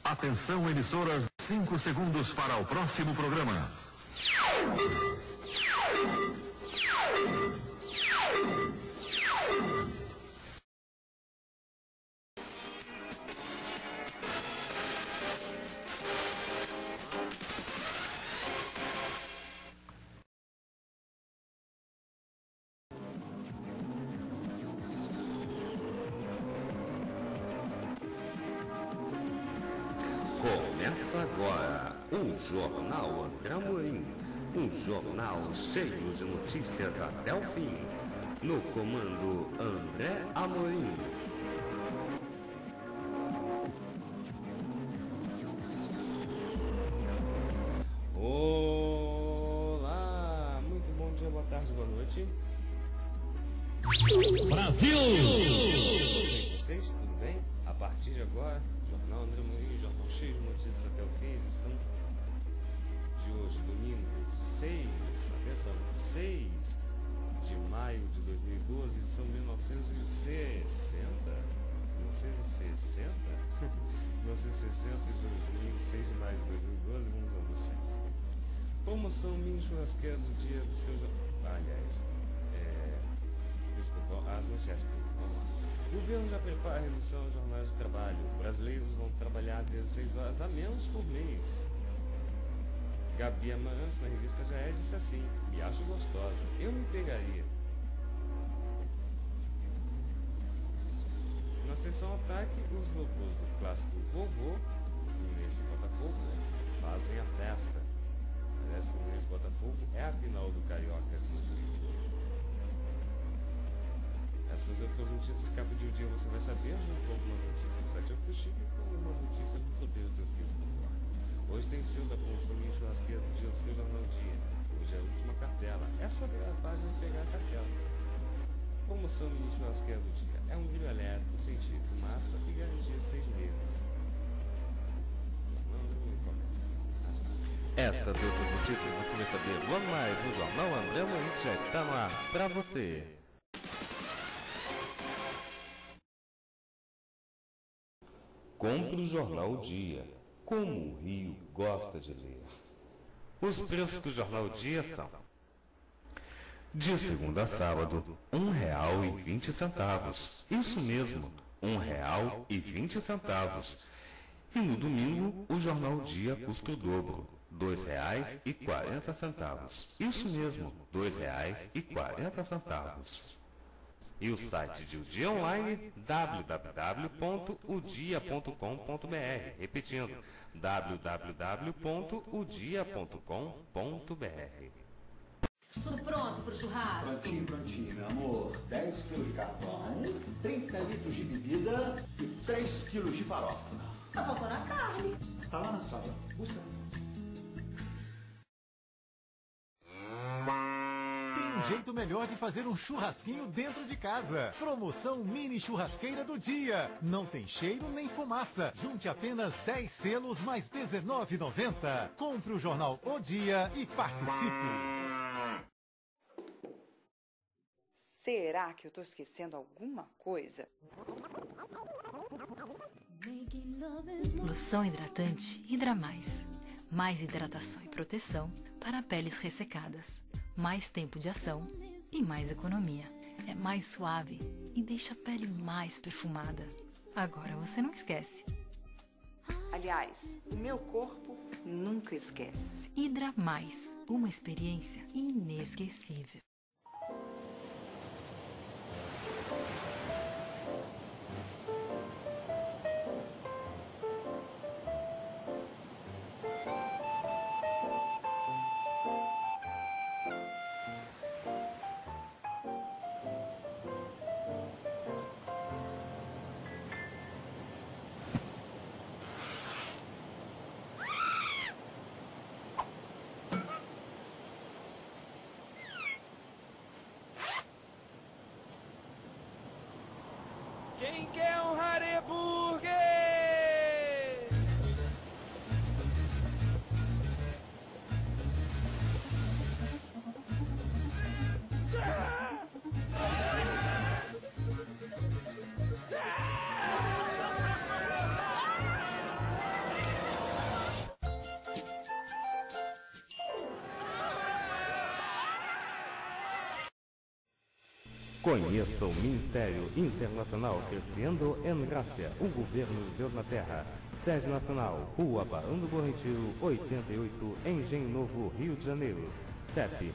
Atenção, emissoras, 5 segundos para o próximo programa. Começa agora o Jornal André Amorim, um jornal cheio de notícias até o fim. No comando André Amorim. Olá, muito bom dia, boa tarde, boa noite. Brasil! Vocês, tudo bem? A partir de agora, Jornal André Amorim, jornal cheio de notícias até o fim, edição de hoje, domingo, 6 de maio de 2012, edição 1960, 1960, domingo, 6 de maio de 2012, vamos às notícias. Promoção mini churrasqueira do dia do seu jornal. Desculpa, as notícias, vamos lá. O governo já prepara a redução das jornadas de trabalho. Brasileiros vão trabalhar 16 horas a menos por mês. Gabi Amarantos, na revista Já É, disse assim: me acho gostosa, eu me pegaria. Na sessão Ataque, os robôs do clássico Vovô, Fluminense e Botafogo, fazem a festa. Aliás, Fluminense e Botafogo é a final do Carioca de 2012. Essas outras notícias que capa de um dia você vai saber, junto com algumas notícias do site Official e com algumas notícias do Poder dos Filhos do Corpo. Hoje tem sido da promoção em churrasqueira do dia do seu Jornal Dia. Hoje é a última cartela. É só ver a página e pegar a cartela. Promoção mini churrasqueira do dia. É um brilho elétrico, sem fumaça e garantia 6 meses. Jornal André começa. Estas e outras notícias você vai saber logo mais no Jornal André Amorim, que já está no ar para você. Compre o Jornal Dia. Como o Rio gosta de ler. Os preços do Jornal Dia são: de segunda a sábado, R$1,20. Isso mesmo, R$1,20. E no domingo, o Jornal Dia custa o dobro, R$2,40. Isso mesmo, R$2,40. E o site de O Dia Online, www.odia.com.br. Repetindo, www.odia.com.br. Tudo pronto pro churrasco? Prontinho, meu amor. 10 quilos de carvão, 30 litros de bebida e 3 quilos de farofa. Tá faltando a carne. Tá lá na sala. Busca. Um jeito melhor de fazer um churrasquinho dentro de casa. Promoção mini churrasqueira do dia. Não tem cheiro nem fumaça. Junte apenas 10 selos mais R$19,90. Compre o jornal O Dia e participe. Será que eu tô esquecendo alguma coisa? Loção hidratante Hidra Mais. Mais hidratação e proteção para peles ressecadas. Mais tempo de ação e mais economia. É mais suave e deixa a pele mais perfumada. Agora você não esquece. Aliás, o meu corpo nunca esquece. Hidra Mais, uma experiência inesquecível. Conheça o Ministério Internacional Crescendo em Graça, o governo de Deus na Terra. Sede Nacional, Rua Barão do Bom Retiro, 88, Engenho Novo, Rio de Janeiro. CEP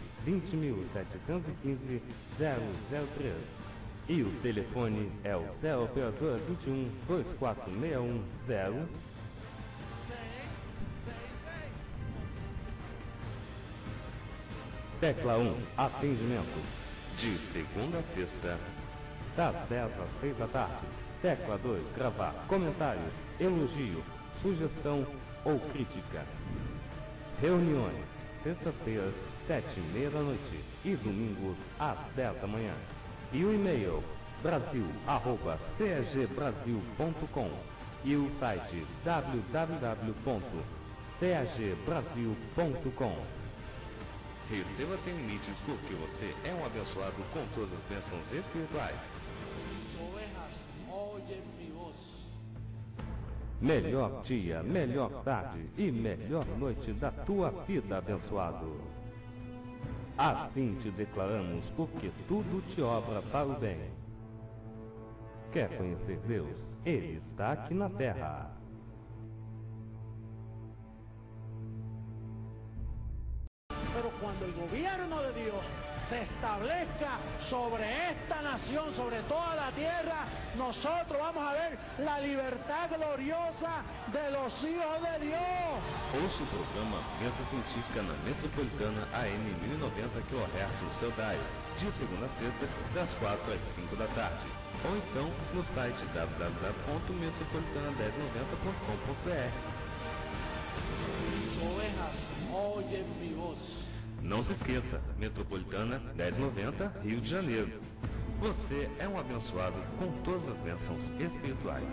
20.715-003. E o telefone é o 0 operador 21 2461 0. Tecla 1, atendimento. De segunda a sexta, das 10 às 6 da tarde. Tecla 2, gravar comentário, elogio, sugestão ou crítica. Reuniões, sexta-feira, 7h30 da noite e domingos às 10 da manhã. E o e-mail, brasil@cagbrasil.com e o site www.cagbrasil.com. Receba sem limites porque você é um abençoado com todas as bênçãos espirituais. Mis ovejas oyen mi voz. Melhor dia, melhor tarde e melhor noite da tua vida, abençoado. Assim te declaramos, porque tudo te obra para o bem. Quer conhecer Deus? Ele está aqui na terra. Pero cuando el gobierno de Dios se establezca sobre esta nación, sobre toda la tierra, nosotros vamos a ver la libertad gloriosa de los hijos de Dios. Ouça o programa Meta Científica na Metropolitana AM 1090 kHz no seu dial, de segunda a sexta, das 4 às 5 da tarde. Ou então no site www.metropolitana1090.com.br. Mis ovejas oyen mi voz. Não se esqueça, Metropolitana 1090, Rio de Janeiro. Você é um abençoado com todas as bênçãos espirituais.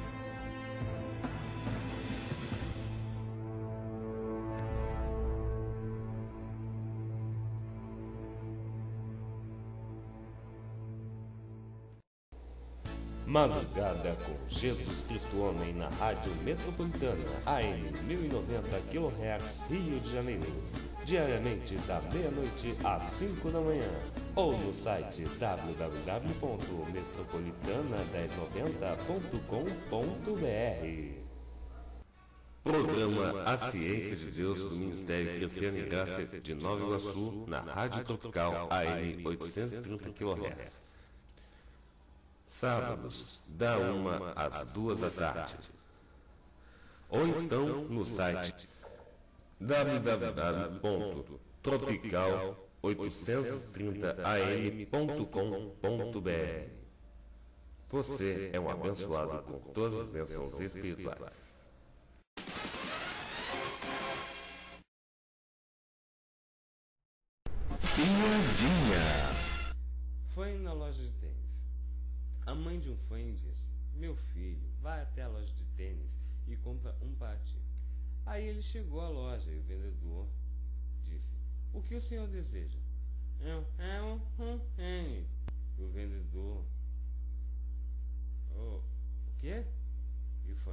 Madrugada com Jesus Cristo Homem na Rádio Metropolitana, AM 1090 kHz, Rio de Janeiro. Diariamente da meia-noite às 5 da manhã. Ou no site www.metropolitana1090.com.br. Programa A Ciência de Deus do Ministério Crescendo em Graça de Nova Iguaçu, na Rádio Tropical AM 830 kHz. Sábados, da 1 às 2 da tarde. Ou então no site www.tropical830am.com.br. Você é um abençoado com todas as bênçãos espirituais. Piadinha. Foi na loja de tênis. A mãe de um fã disse: meu filho, vai até a loja de tênis e compra um pate. Aí ele chegou à loja e o vendedor disse: o que o senhor deseja? E o vendedor: o quê? E o fã: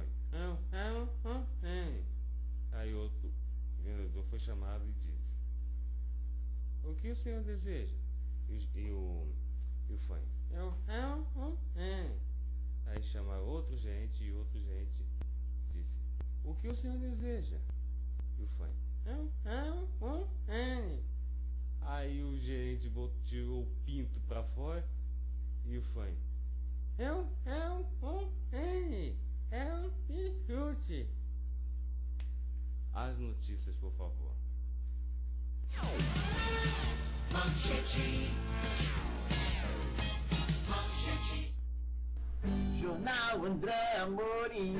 Aí outro vendedor foi chamado e disse: o que o senhor deseja? E o fã: Aí chamaram outro gerente e outro gerente disse: o que o senhor deseja? E o fã: Aí o gerente tirou o pinto pra fora e o fã: chute. As notícias, por favor. Jornal André Amorim.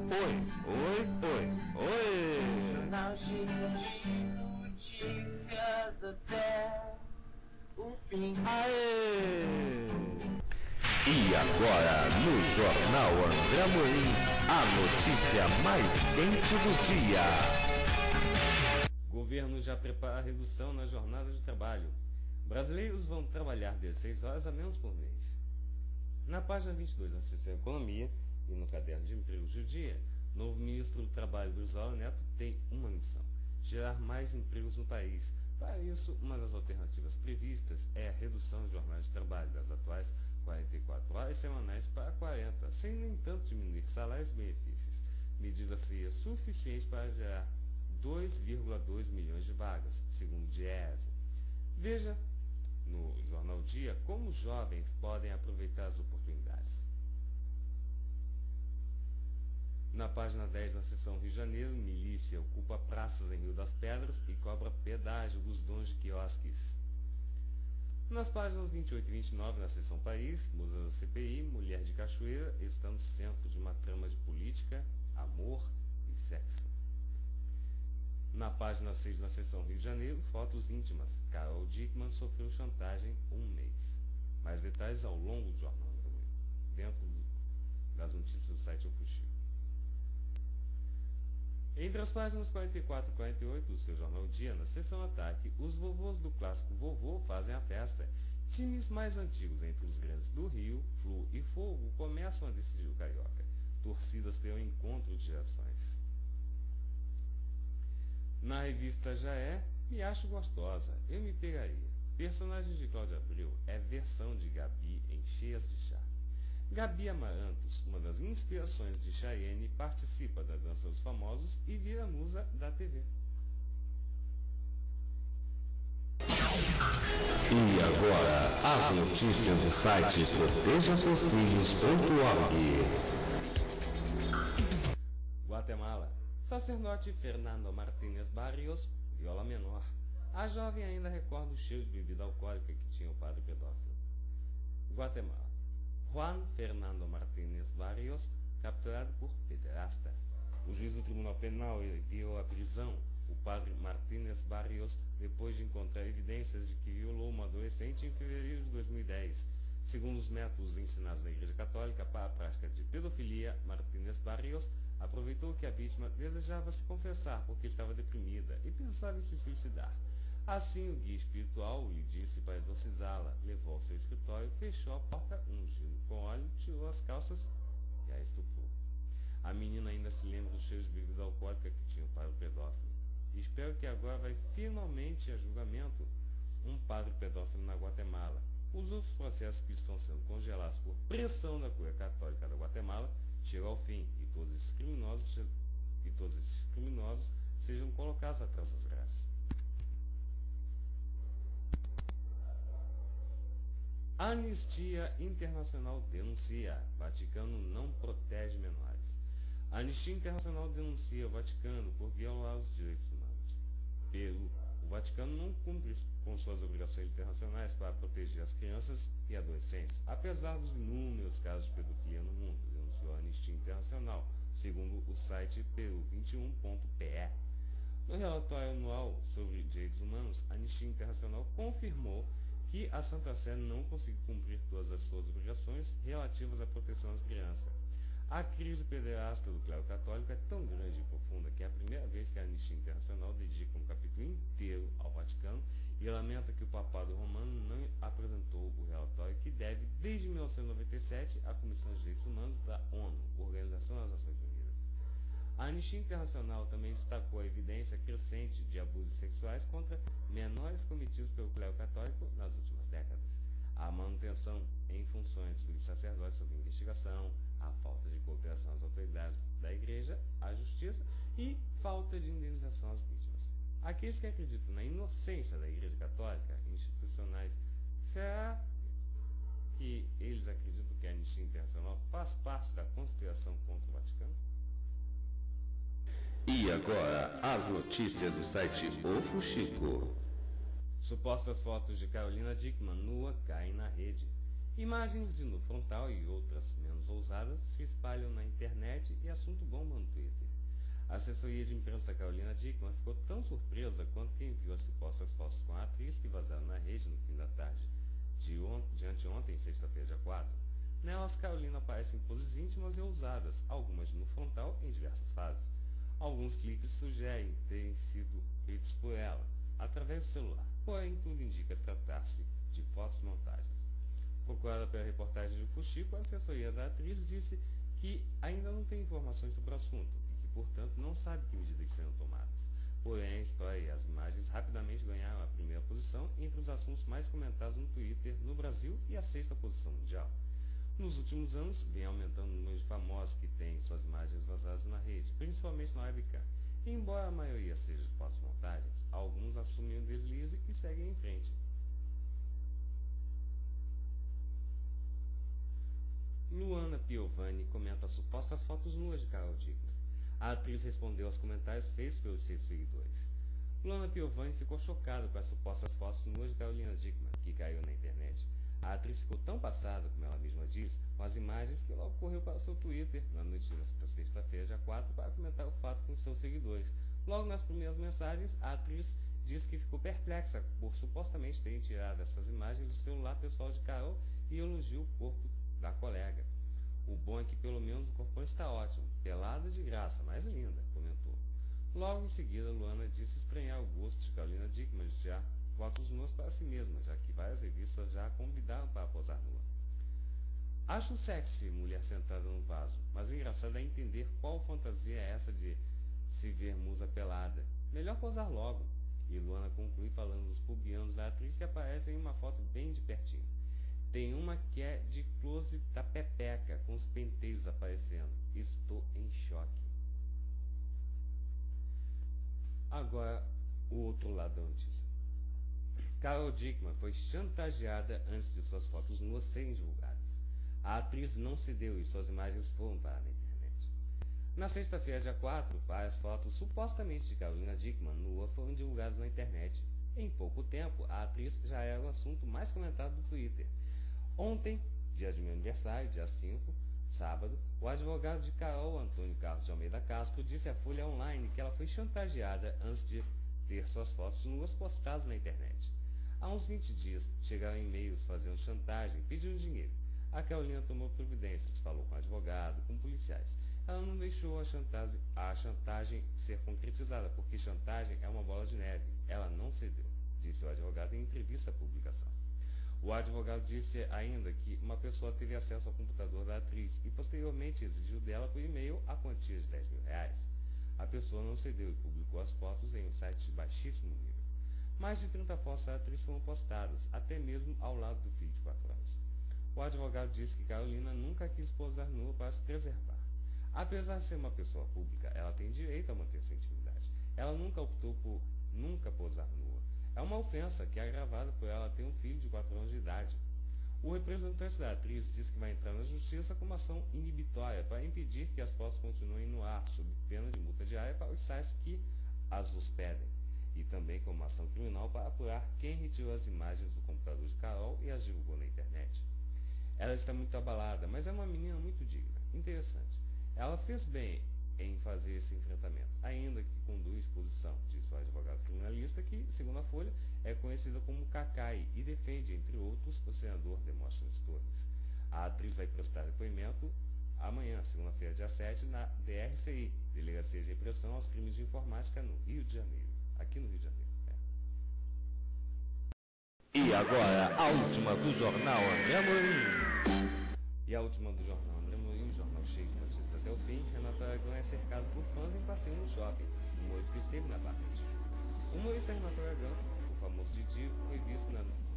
Oi. Jornal cheio de notícias até o fim. Aê! E agora, no Jornal André Amorim, a notícia mais quente do dia. Governo já prepara a redução na jornada de trabalho. Brasileiros vão trabalhar 16 horas a menos por mês. Na página 22 da Ciência da Economia e no caderno de empregos do dia, o novo ministro do Trabalho, Luiz Neto, tem uma missão: gerar mais empregos no país, Para isso, uma das alternativas previstas é a redução de jornadas de trabalho das atuais 44 horas semanais para 40, sem, no entanto, diminuir salários e benefícios. Medida seria suficiente para gerar 2,2 milhões de vagas, segundo o Diese. Veja no Jornal Dia como os jovens podem aproveitar as oportunidades. Na página 10, na seção Rio de Janeiro, milícia ocupa praças em Rio das Pedras e cobra pedágio dos donos de quiosques. Nas páginas 28 e 29, na seção País, musas da CPI, mulher de Cachoeira está no centro de uma trama de política, amor e sexo. Na página 6, na seção Rio de Janeiro, fotos íntimas. Carol Dickmann sofreu chantagem 1 mês. Mais detalhes ao longo do jornal, dentro das notícias do site Ofuxico. Entre as páginas 44 e 48 do seu Jornal Dia, na seção Ataque, os vovôs do clássico Vovô fazem a festa. Times mais antigos entre os grandes do Rio, Flu e Fogo, começam a decidir o Carioca. Torcidas terão encontro de gerações. Na revista Já É, me acho gostosa, eu me pegaria. Personagem de Cláudia Abreu é versão de Gabi em Cheias de Chá. Gabi Amarantos, uma das inspirações de Chayenne, participa da Dança dos Famosos e vira musa da TV. E agora, as notícias do site protejaseusfilhos.org. Guatemala. Sacerdote Fernando Martínez Barrios viola menor. A jovem ainda recorda o cheiro de bebida alcoólica que tinha o padre pedófilo. Guatemala. Juan Fernando Martínez Barrios, capturado por pederasta. O juiz do Tribunal Penal enviou à prisão o padre Martínez Barrios depois de encontrar evidências de que violou uma adolescente em fevereiro de 2010. Segundo os métodos ensinados na Igreja Católica para a prática de pedofilia, Martínez Barrios aproveitou que a vítima desejava se confessar porque estava deprimida e pensava em se suicidar. Assim, o guia espiritual lhe disse para exorcizá-la, levou ao seu escritório, fechou a porta, ungiu com óleo, tirou as calças e a estuprou. A menina ainda se lembra do cheiro de bebida alcoólica que tinha para o pedófilo. E espero que agora vai finalmente a julgamento um padre pedófilo na Guatemala. Os outros processos que estão sendo congelados por pressão da Cúria Católica da Guatemala chegam ao fim e todos esses criminosos sejam colocados atrás das grades. Anistia Internacional denuncia: Vaticano não protege menores. A Anistia Internacional denuncia o Vaticano por violar os direitos humanos. O Vaticano não cumpre com suas obrigações internacionais para proteger as crianças e adolescentes, apesar dos inúmeros casos de pedofilia no mundo, denunciou a Anistia Internacional, segundo o site peru21.pe. No relatório anual sobre direitos humanos, a Anistia Internacional confirmou que a Santa Sé não conseguiu cumprir todas as suas obrigações relativas à proteção às crianças. A crise pederasta do clero católico é tão grande e profunda que é a primeira vez que a Anistia Internacional dedica um capítulo inteiro ao Vaticano e lamenta que o Papado Romano não apresentou o relatório que deve, desde 1997, à Comissão de Direitos Humanos da ONU, Organização das Nações Unidas. A Anistia Internacional também destacou a evidência crescente de abusos sexuais contra menores cometidos pelo clero católico nas últimas décadas. A manutenção em funções dos sacerdotes sob investigação, a falta de cooperação às autoridades da Igreja, à Justiça e falta de indenização às vítimas. Aqueles que acreditam na inocência da Igreja Católica, institucionais, será que eles acreditam que a Anistia Internacional faz parte da conspiração contra o Vaticano? E agora, as notícias do site Ofuxico. Supostas fotos de Carolina Dickmann nua caem na rede. Imagens de nu frontal e outras menos ousadas se espalham na internet e assunto bomba no Twitter. A assessoria de imprensa da Carolina Dickmann ficou tão surpresa quanto quem viu as supostas fotos com a atriz que vazaram na rede no fim da tarde de anteontem, sexta-feira, dia 4. Nelas, Carolina aparece em poses íntimas e ousadas, algumas de nu frontal em diversas fases. Alguns cliques sugerem terem sido feitos por ela, através do celular, porém tudo indica tratar-se de fotos montagens. Procurada pela reportagem de Fuxico, a assessoria da atriz disse que ainda não tem informações sobre o assunto e que, portanto, não sabe que medidas serão tomadas. Porém, a história e as imagens rapidamente ganharam a primeira posição entre os assuntos mais comentados no Twitter no Brasil e a 6ª posição mundial. Nos últimos anos, vem aumentando o número de famosos que têm suas imagens vazadas na rede, principalmente na webcam. E embora a maioria seja de falsas montagens, alguns assumem o deslize e seguem em frente. Luana Piovani comenta supostas fotos nuas de Carol Dickman. A atriz respondeu aos comentários feitos pelos seus seguidores. Luana Piovani ficou chocada com as supostas fotos nuas de Carolina Dickman, que caiu na internet. A atriz ficou tão passada, como ela mesma diz, com as imagens que logo correu para o seu Twitter na noite desta sexta-feira, dia 4, para comentar o fato com seus seguidores. Logo nas primeiras mensagens, a atriz disse que ficou perplexa por supostamente terem tirado essas imagens do celular pessoal de Carol e elogiou o corpo da colega. O bom é que pelo menos o corpão está ótimo, pelada de graça, mais linda, comentou. Logo em seguida, Luana disse estranhar o gosto de Carolina Dickman de tirar fotos nuas para si mesma, já que várias revistas já a convidaram para posar nua. Acho sexy mulher sentada no vaso, mas o engraçado é entender qual fantasia é essa de se ver musa pelada. Melhor posar logo. E Luana conclui falando dos pubianos da atriz que aparecem em uma foto bem de pertinho. Tem uma que é de close da pepeca, com os penteios aparecendo. Estou em choque. Agora, o outro lado da notícia. Carol Dickman foi chantageada antes de suas fotos nuas serem divulgadas. A atriz não cedeu e suas imagens foram para a internet. Na sexta-feira, dia 4, várias fotos supostamente de Carolina Dickman nua foram divulgadas na internet. Em pouco tempo, a atriz já era o assunto mais comentado do Twitter. Ontem, dia de meu aniversário, dia 5, sábado, o advogado de Carol, Antônio Carlos de Almeida Castro, disse à Folha Online que ela foi chantageada antes de ter suas fotos nuas postadas na internet. Há uns 20 dias, chegaram e-mails fazendo chantagem, pedindo dinheiro. A Carolina tomou providências, falou com advogado, com policiais. Ela não deixou a chantagem ser concretizada, porque chantagem é uma bola de neve. Ela não cedeu, disse o advogado em entrevista à publicação. O advogado disse ainda que uma pessoa teve acesso ao computador da atriz e posteriormente exigiu dela por e-mail a quantia de R$10.000. A pessoa não cedeu e publicou as fotos em um site de baixíssimo nível. Mais de 30 fotos da atriz foram postadas, até mesmo ao lado do filho de 4 anos. O advogado disse que Carolina nunca quis posar nua para se preservar. Apesar de ser uma pessoa pública, ela tem direito a manter sua intimidade. Ela nunca optou por nunca posar nua. É uma ofensa que é agravada por ela ter um filho de 4 anos de idade. O representante da atriz diz que vai entrar na justiça com uma ação inibitória para impedir que as fotos continuem no ar, sob pena de multa diária para os sites que as hospedem, e também com uma ação criminal para apurar quem retirou as imagens do computador de Carol e as divulgou na internet. Ela está muito abalada, mas é uma menina muito digna, interessante. Ela fez bem em fazer esse enfrentamento, ainda que conduz exposição, diz o advogado criminalista, que, segundo a Folha, é conhecida como Cacai e defende, entre outros, o senador Demóstenes Torres. A atriz vai prestar depoimento amanhã, segunda-feira, dia 7, na DRCI, Delegacia de Repressão aos Crimes de Informática, no Rio de Janeiro. Aqui no Rio de Janeiro. E agora, a última do Jornal André Amorim. E a última do Jornal André Amorim, jornal cheio de notícias até o fim. Renato Aragão é cercado por fãs em passeio no shopping. O humorista esteve na Barra de Tijuca. O humorista Renato Aragão, o famoso Didi, foi visto na noite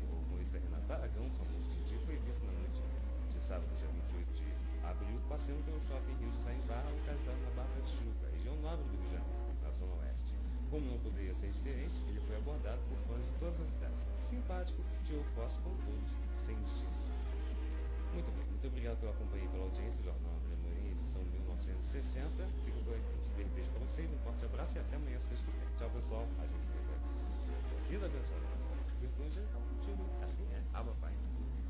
de sábado, dia 28 de abril, passeando pelo shopping Rio Design Barra, localizado na Barra de Tijuca, região nobre do Rio de Janeiro, na zona oeste. Como não poderia ser diferente, ele foi abordado por fãs de todas as idades. Simpático, tirou fotos com todos, sem distinção. Muito bem, muito obrigado pela companhia e pela audiência do Jornal André Amorim, edição 1960. Fico por aqui, um super beijo para vocês, um forte abraço e até amanhã, se Deus quiser. Tchau, pessoal. A gente se vê. Vida abençoada. Virtude, assim é. Aba, Pai.